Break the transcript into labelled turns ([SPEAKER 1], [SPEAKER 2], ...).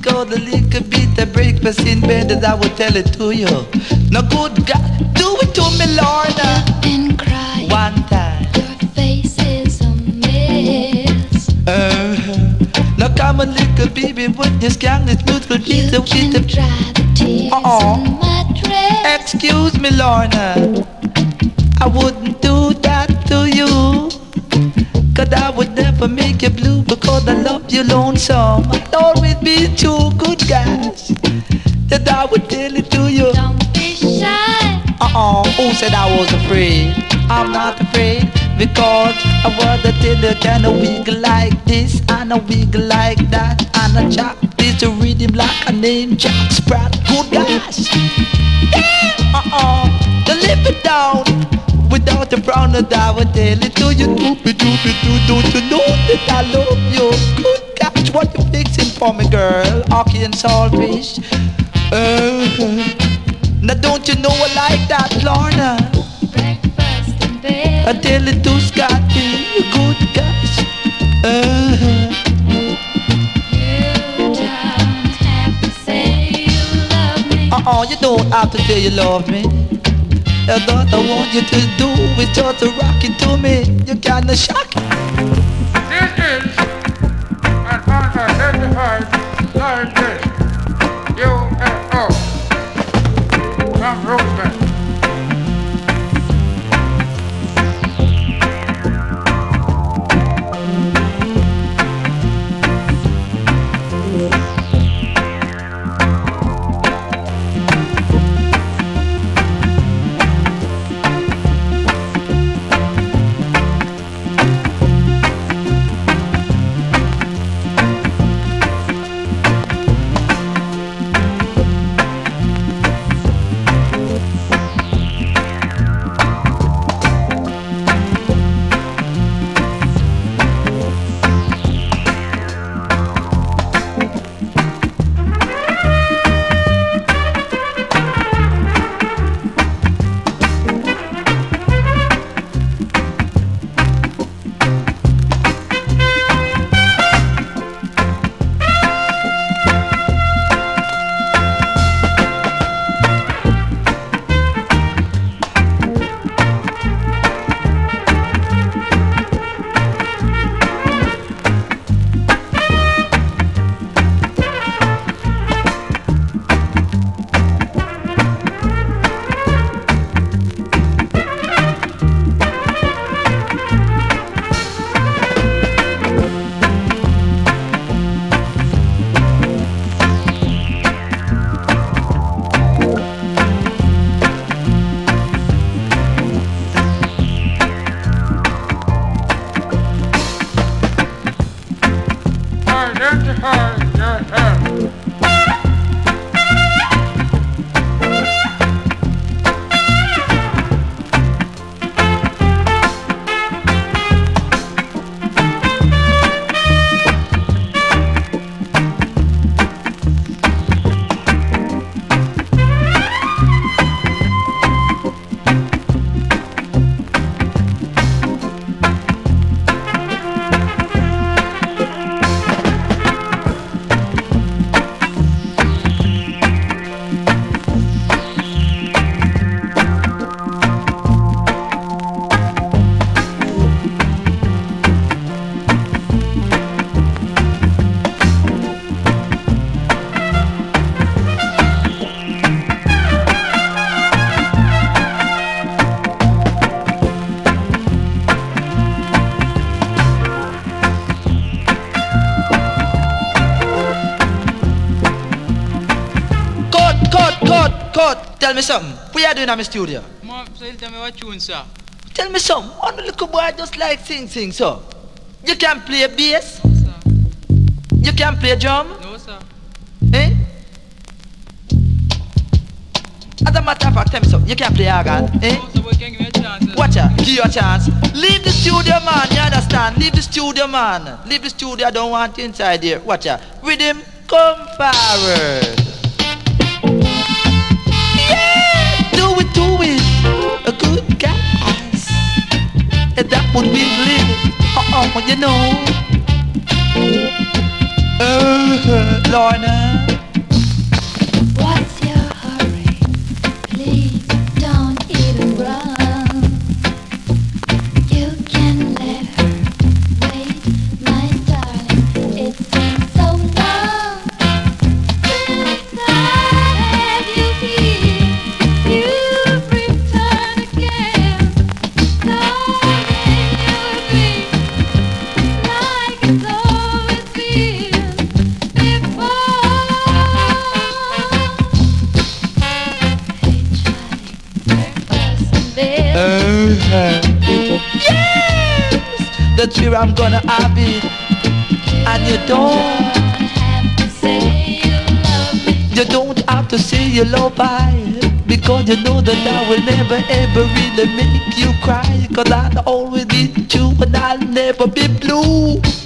[SPEAKER 1] got a little bit of breakfast in bed that I will tell it to you. No good God, do it to me, Lorna.
[SPEAKER 2] And cry.
[SPEAKER 1] One time.
[SPEAKER 2] Your face is a mess.
[SPEAKER 1] Now come a little baby with this gang, this beautiful piece
[SPEAKER 2] You
[SPEAKER 1] of
[SPEAKER 2] can dry the tears on my dress.
[SPEAKER 1] Excuse me, Lorna, I wouldn't do that to you. Cause I would never make you blue, because I love you lonesome. I'll always be two good guys that I would tell it to you.
[SPEAKER 2] Don't be shy.
[SPEAKER 1] Who said I was afraid? I'm not afraid, because I was a tiller kind of wiggle like this and a wiggle like that, and a chop this to riddim like a name Jack Sprat. Good guys. To live it down without a frown, that I would tell it to you. Don't you know that I love you? Good gosh, what you fixing for me, girl? Hockey and saltfish. Now don't you know I like that, Lorna?
[SPEAKER 2] Breakfast in bed.
[SPEAKER 1] I tell it to Scotty. Good gosh.
[SPEAKER 2] You don't have to say you love me.
[SPEAKER 1] You don't have to say you love me. All I want you to do is just rock it to me. You kinda shock it.
[SPEAKER 3] This is an unidentified scientist, UFO, from Roosevelt.
[SPEAKER 1] Tell me something. What you doing in my studio?
[SPEAKER 4] Mom, so you tell me what tune, sir?
[SPEAKER 1] Tell me something. One little boy just like sing, so. You can play bass?
[SPEAKER 4] No, sir.
[SPEAKER 1] You can play drum?
[SPEAKER 4] No, sir.
[SPEAKER 1] Eh? As a matter of fact, tell me something. You can play organ? Eh?
[SPEAKER 4] No, sir, but can give me a chance, sir.
[SPEAKER 1] Watch out. Give you a chance. Leave the studio, man. You understand? Leave the studio, man. Leave the studio. I don't want you inside here. Watch out. Riddim, come forward. A good guys, and that would be living. You know. Lorna. Yes, that's where I'm gonna have it. And you don't have to say you love I, because you know that I will never ever really make you cry. Cause I'll always be true and I'll never be blue.